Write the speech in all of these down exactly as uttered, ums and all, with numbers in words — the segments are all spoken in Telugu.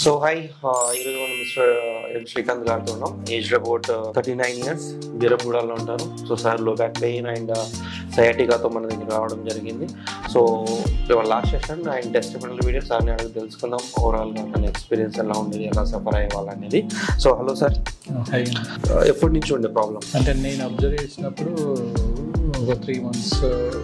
సో హాయ్, ఈరోజు మనం మిస్టర్ ఎం శ్రీకాంత్ గారితో ఉన్నాం. Age about thirty nine years వీరగూడలో ఉంటారు. సో సార్ లో బ్యాక్ పెయిన్ అండ్ సయాటికాతో మన దగ్గర రావడం జరిగింది. సో ఇవాళ last session and testimonial video సార్ని అడిగి తెలుసుకుందాం ఓవరాల్గా తన ఎక్స్పీరియన్స్ ఎలా ఉండేది, ఎలా సఫర్ అయ్యేవాళ్ళనేది. సో హలో సార్, ఎప్పటి నుంచి ఉండే ప్రాబ్లం? అంటే నేను అబ్జర్వ్ చేసినప్పుడు ఒక త్రీ మంత్స్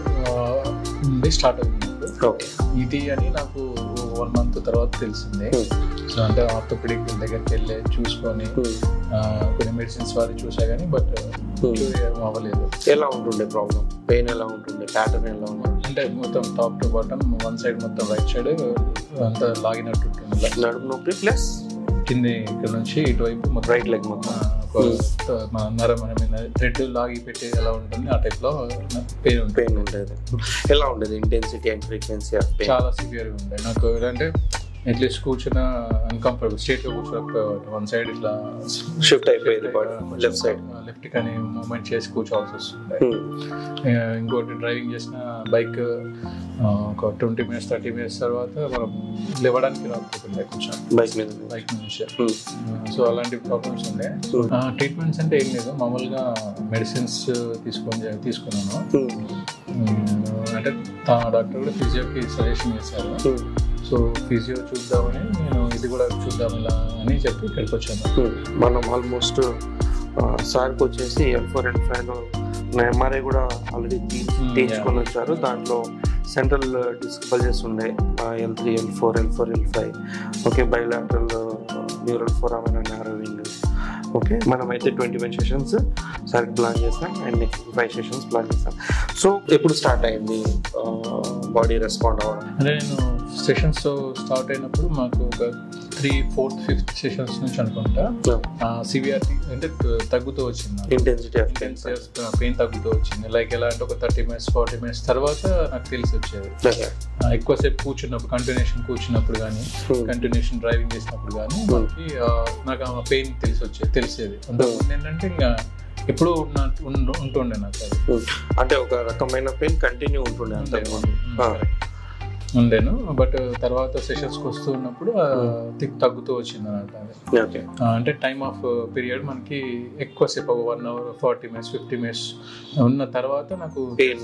నుండి స్టార్ట్ అవుతుంది. ఓకే, ఇది అని నాకు వన్ మంత్ తర్వాత తెలిసిందే. సో అంటే ఆర్థోపెడిక్ దగ్గరికి వెళ్ళి చూసుకొని కొన్ని మెడిసిన్స్ వారి చూసా కానీ బట్ అవ్వలేదు. ఎలా ఉంటుండే ప్రాబ్లం? పెయిన్ ఎలా ఉంటుండే? ప్యాటర్న్ ఎలా ఉంటుండే? అంటే మొత్తం top to bottom one side మొత్తం రైట్ సైడ్ అంతా లాగినట్టు ఉంటుంది. నడుము నొప్పి ప్లస్ కింది ఇక్కడ నుంచి ఇటువైపు మొత్తం రైట్ లెగ్ మొత్తం మన నరం థ్రెడ్ లాగి పెట్టి ఎలా ఉంటుంది ఆ టైప్ లో పెయిన్ ఉంటుంది. పెయిన్ ఉండేది. ఎలా ఉండేది? Intensity and frequency of pain చాలా సివియర్గా ఉండే నాకు. ఏంటంటే అట్లీస్ట్ కూర్చున్న అన్కంఫర్టబుల్ స్టేట్ లో కూర్చోకపోయేవాడు. వన్ సైడ్ ఇట్లా షిఫ్ట్ అయిపోయేది, లెఫ్ట్ సైడ్ లెఫ్ట్ కానీ మూవ్మెంట్ చేసి కూర్చోవాల్సి వస్తుంది. ఇంకోటి డ్రైవింగ్ చేసిన బైక్ ఒక ట్వంటీ మినిట్స్ థర్టీ మినిట్స్ తర్వాత మనం లేవడానికి రాకపోతుండే కొంచెం బైక్ మీద బైక్ నుంచి. సో అలాంటి ప్రాబ్లమ్స్ ఉండే. ట్రీట్మెంట్స్ అంటే ఏం లేదు, మామూలుగా మెడిసిన్స్ తీసుకొని తీసుకున్నాను. అంటే డాక్టర్ కూడా ఫిజియోకి సజెషన్ చేశారు. సో ఫిజియో చూద్దామని నేను ఇది కూడా చూద్దాం ఇలా అని చెప్పి ఇక్కడికి వచ్చాను. మనం ఆల్మోస్ట్ సార్కి వచ్చేసి L four L five MRI కూడా ఆల్రెడీ తీర్చుకొని వచ్చారు. దాంట్లో సెంట్రల్ డిస్క్ బల్జెస్ ఉండే L three L four L four L five okay, bilateral neural foramen and narrowing. Okay, మనమైతే ట్వంటీ వన్ సెషన్స్ సార్కి ప్లాన్ చేస్తాం and next five sessions plan చేస్తాం. సో ఎప్పుడు స్టార్ట్ అయింది బాడీ రెస్పాండ్ అవ్వడం? అంటే నేను సెషన్స్ స్టార్ట్ అయినప్పుడు మాకు ఒక త్రీ ఫోర్త్ ఫిఫ్త్ సెషన్స్ నుంచి అనుకుంటా సివియారిటీ అంటే తగ్గుతూ వచ్చింది. ఇంటెన్సిటీ ఆఫ్ పెయిన్ తగ్గుతూ వచ్చింది. లైక్ ఎలా అంటే ఒక థర్టీ మినిట్స్ ఫార్టీ మినిట్స్ తర్వాత నాకు తెలిసి వచ్చేది. ఎక్కువసేపు కూర్చున్నప్పుడు కంటిన్యూషన్ కూర్చున్నప్పుడు కానీ కంటిన్యూషన్ డ్రైవింగ్ చేసినప్పుడు కానీ మనకి నాకు ఆ పెయిన్ తెలిసి వచ్చేది తెలిసేది. అంతకుముందు ఏంటంటే ఇంకా ఎప్పుడు ఉంటుండే నాకు అది. అంటే ఒక రకమైన పెయిన్ కంటిన్యూ ఉంటుండే అంతకుముందు ఉండేను. బట్ తర్వాత సెషన్స్కి వస్తూ ఉన్నప్పుడు థిక్ తగ్గుతూ వచ్చింది అన్నట్టు. అంటే టైమ్ ఆఫ్ పీరియడ్ మనకి ఎక్కువసేపు ఒక one hour forty minutes fifty minutes ఉన్న తర్వాత నాకు తెలిసి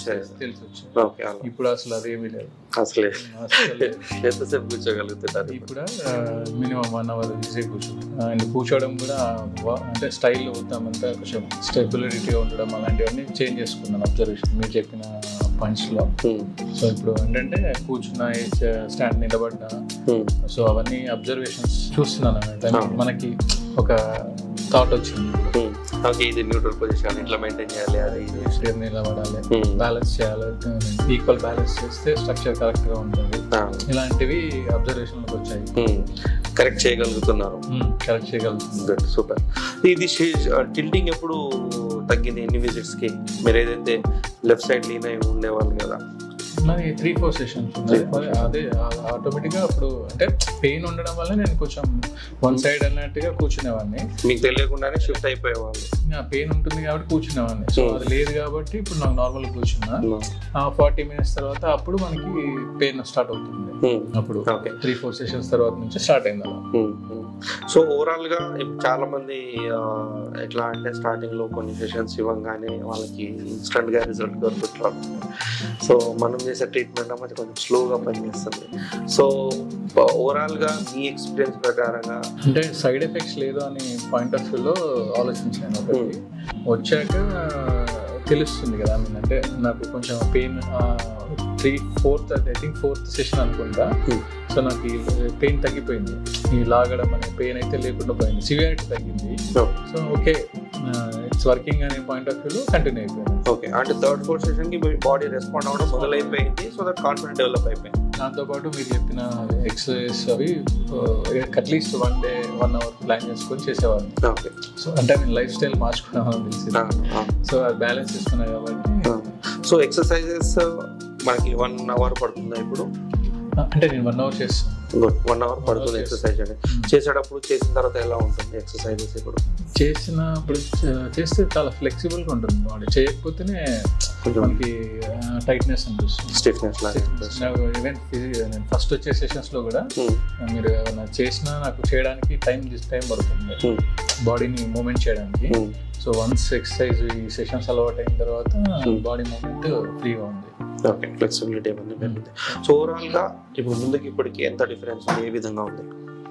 వచ్చింది. ఇప్పుడు అసలు అదేమీ లేదు. అసలే ఎంతసేపు కూర్చోగలుగుతున్నారు? ఇప్పుడు మినిమం వన్ అవర్ ఈజీ కూర్చుంటాం. అండ్ కూర్చోవడం కూడా అంటే స్టైల్ అవుతామంతా కొంచెం స్టెబిలిటీగా ఉండడం అలాంటివన్నీ చేంజ్ చేసుకున్నాను అబ్జర్వేషన్ మీరు చెప్పిన పాయింట్స్ లో. సో ఇప్పుడు ఏంటంటే కూర్చున్నా స్టాండ్ నిలబడ్డా సో అవన్నీ అబ్జర్వేషన్స్ చూస్తున్నాను అన్నమాట. మనకి ఒక థాట్ వచ్చింది, ఇది న్యూట్రల్ పొజిషన్ ఇట్లా మెయింటైన్ చేయాలి, అది నిలబడాలి, బ్యాలెన్స్ చేయాలి, ఈక్వల్ బ్యాలెన్స్ చేస్తే స్ట్రక్చర్ కరెక్ట్ గా ఉంటుంది. ఇలాంటివి అబ్జర్వేషన్ లోకి వచ్చాయి. కరెక్ట్ చేయగలుగుతున్నారు. కరెక్ట్ చేయగలుగుతున్నారు. సూపర్. ఇది టిల్టింగ్ ఎప్పుడు తగ్గింది? ఎన్ని విజిట్స్ కి? మీరు ఏదైతే లెఫ్ట్ సైడ్ లీన్ అయి ఉండేవాళ్ళు కదా, మరి త్రీ ఫోర్ సెషన్స్ ఉన్నాయి. అదే ఆటోమేటిక్గా అప్పుడు అంటే పెయిన్ ఉండడం వల్ల నేను కొంచెం వన్ సైడ్ అన్నట్టుగా కూర్చునేవాడిని. మీకు తెలియకుండానే షిఫ్ట్ అయిపోయేవాళ్ళు. పెయిన్ ఉంటుంది కాబట్టి కూర్చునేవాడిని. సో అది లేదు కాబట్టి ఇప్పుడు నాకు నార్మల్ కూర్చున్నా. ఫార్టీ మినిట్స్ తర్వాత అప్పుడు మనకి పెయిన్ స్టార్ట్ అవుతుంది. అప్పుడు త్రీ ఫోర్ సెషన్స్ తర్వాత నుంచి స్టార్ట్ అయింది అలా. సో ఓవరాల్ గా చాలా మంది ఎట్లా అంటే స్టార్టింగ్ లో కొన్ని సెషన్స్ ఇవ్వగానే వాళ్ళకి ఇన్స్టెంట్ గా రిజల్ట్ దొరుకుతుంది. సో మనం చేసే ట్రీట్మెంట్ అన్నది కొంచెం స్లోగా పనిచేస్తుంది. సో ఓవరాల్ గా మీ ఎక్స్పీరియన్స్ ప్రకారంగా అంటే సైడ్ ఎఫెక్ట్స్ లేదు అని పాయింట్ ఆఫ్ వ్యూలో ఆలోచించాను. ఒకటి వచ్చాక తెలుస్తుంది కదా, ఐ మీన్ అంటే నాకు కొంచెం pain three fourth I think fourth session అనుకుంటా. సో నాకు ఈ పెయిన్ తగ్గిపోయింది. ఈ లాగడం అనే పెయిన్ అయితే లేకుండా పోయింది, సివియారిటీ తగ్గింది. సో ఓకే ఇట్స్ వర్కింగ్ అనే పాయింట్ ఆఫ్ వ్యూలో కంటిన్యూ అయిపోయింది. ఓకే, అంటే థర్డ్ ఫోర్త్ సెషన్ కి బాడీ రెస్పాండ్ అవ్వడం మొదలైపోయింది. సో దట్ కాన్ఫిడెంట్ డెవలప్ అయిపోయింది. దాంతోపాటు మీరు చెప్పిన ఎక్సర్సైజ్ అవి atleast one day one hour plan చేసుకొని చేసేవాళ్ళు. ఓకే, సో అంటే నేను లైఫ్ స్టైల్ మార్చుకున్నాను తెలిసింది. సో అది బ్యాలెన్స్ చేసుకున్నాను కాబట్టి. సో ఎక్సర్సైజెస్ మనకి వన్ అవర్ పడుతుందా ఇప్పుడు? అంటే నేను వన్ అవర్ చేస్తాను. గుడ్. వన్ అవర్ పడుతుంది ఎక్సర్సైజ్ అండి. చేసేటప్పుడు చేసిన తర్వాత ఎలా ఉంటుంది ఎక్సర్సైజెస్? ఇప్పుడు చేసినప్పుడు చేస్తే చాలా ఫ్లెక్సిబుల్గా ఉంటుంది బాడీ, చేయకపోతేనే మనకి టైట్నెస్ అనిపిస్తుంది, స్టిఫ్నెస్ లాగా. ఈవెన్ నేను ఫస్ట్ వచ్చే సెషన్స్లో కూడా మీరు ఏమైనా చేసినా నాకు చేయడానికి టైం టైం పడుతుంది బాడీని మూమెంట్ చేయడానికి. సో వన్స్ ఎక్సర్సైజ్ ఈ సెషన్స్ అలవాటు అయిన తర్వాత బాడీ మూమెంట్ ఫ్రీగా ఉంది. ఓకే, ఫ్లెక్సిబిలిటీ ఏమన్నా పెరిగింది. సో ఓవరాల్గా ఇప్పుడు ముందుకి ఇప్పటికి ఎంత డిఫరెన్స్ ఉంది, ఏ విధంగా ఉంది?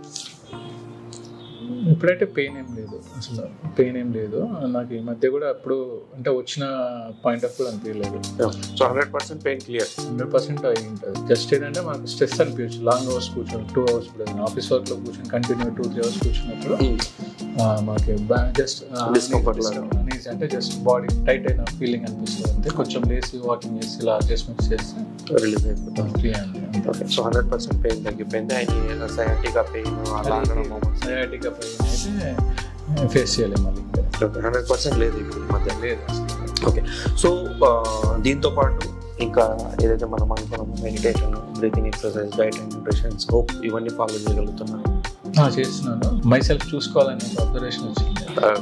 ఇప్పుడైతే పెయిన్ ఏం లేదు, అసలు పెయిన్ ఏం లేదు నాకు. ఈ మధ్య కూడా అప్పుడు అంటే వచ్చిన పాయింట్ ఆఫ్ కూడా అనిపించలేదు. So hundred percent pain clear, hundred percent అయి ఉంటుంది. జస్ట్ ఏంటంటే మనకు స్ట్రెస్ అనిపించచ్చు, లాంగ్ అవర్స్ కూర్చొని టూ అవర్స్ కూడా ఆఫీస్ వర్క్లో కూర్చొని కంటిన్యూ టూ త్రీ అవర్స్ కూర్చున్నప్పుడు మనకి జస్ట్ డిస్కంఫర్ట్ అనేసి అంటే జస్ట్ బాడీ టైట్ అయిన ఫీలింగ్ అనిపిస్తుంది. అంటే కొంచెం లేసి వాకింగ్ చేసి ఇలా అడ్జస్ట్మెంట్స్ చేస్తే రిలీజ్ అయిపోతుంది, ఫ్రీ అండి. సో హండ్రెడ్ పర్సెంట్ పెయిన్ తగ్గిపోయింది. ఆయన సయాటికా పెయిన్ సయాటికా పెయిన్ అయితే ఫేస్ చేయలేము మళ్ళీ. హండ్రెడ్ పర్సెంట్ లేదు ఇప్పుడు మధ్య లేదు. ఓకే, సో దీంతో పాటు ఇంకా ఏదైతే మనం అనుకున్నామో meditation, breathing exercise, diet and nutrition, scope ఇవన్నీ ఫాలో చేయగలుగుతున్నాను. చేస్తున్నాను. మై సెల్ఫ్ చూసుకోవాలని అబ్జర్వేషన్ వచ్చింది.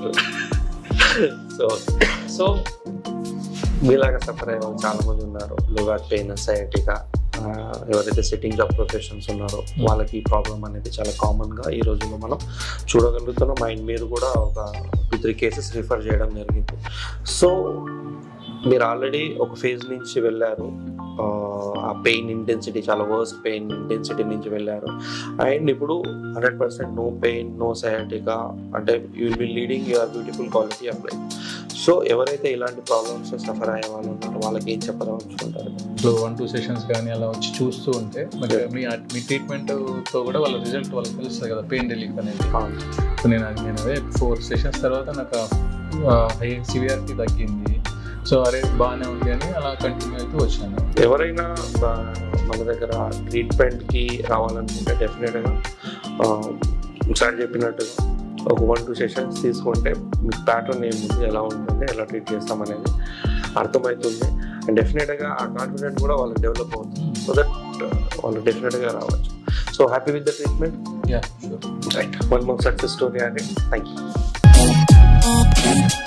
సో సో మీలాగా సఫర్ అయ్యే వాళ్ళు చాలా మంది ఉన్నారు. లోగాట్ పెయిన్, సయాటికా, ఎవరైతే సిట్టింగ్ జాబ్ ప్రొఫెషన్స్ ఉన్నారో వాళ్ళకి ఈ ప్రాబ్లం అనేది చాలా కామన్గా ఈ రోజుల్లో మనం చూడగలుగుతున్నాం. అండ్ మీరు కూడా ఒక టూ త్రీ కేసెస్ రిఫర్ చేయడం జరిగింది. సో మీరు ఆల్రెడీ ఒక ఫేజ్ నుంచి వెళ్ళారు, ఆ పెయిన్ ఇంటెన్సిటీ చాలా వర్స్ట్ పెయిన్ ఇంటెన్సిటీ నుంచి వెళ్ళారు. అండ్ ఇప్పుడు hundred percent no pain, no sciatica, అంటే you will be leading your beautiful quality of life. So ఎవరైతే ఇలాంటి ప్రాబ్లమ్స్ సఫర్ అయ్యే వాళ్ళు ఉన్నారో వాళ్ళకి ఏం చెప్పదలుచుకుంటారు? సో వన్ టూ సెషన్స్ కానీ అలా వచ్చి చూస్తూ ఉంటే మరి మీ మీ ట్రీట్మెంట్తో కూడా వాళ్ళ రిజల్ట్ వాళ్ళకి తెలుస్తుంది కదా, పెయిన్ రిలీఫ్ అనేది. సో నేను నేను అదే ఫోర్ సెషన్స్ తర్వాత నాకు హై సివియారిటీ తగ్గింది. సో అరే బాగానే ఉంది అని అలా కంటిన్యూ అయితే వచ్చాను. ఎవరైనా మన దగ్గర ట్రీట్మెంట్కి రావాలనుకుంటే డెఫినెట్గా ఒకసారి చెప్పినట్టుగా ఒక వన్ టూ సెషన్స్ తీసుకుంటే మీకు ప్యాటర్న్ ఏముంది, ఎలా ఉంటుంది, ఎలా ట్రీట్ చేస్తామనేది అర్థమవుతుంది. అండ్ డెఫినెట్గా ఆ కాన్ఫిడెంట్ కూడా వాళ్ళకి డెవలప్ అవుతుంది. సో దట్ వాళ్ళు డెఫినెట్గా రావచ్చు. So happy with the treatment. Yeah sure. Right, one more success story అండి. Thank you.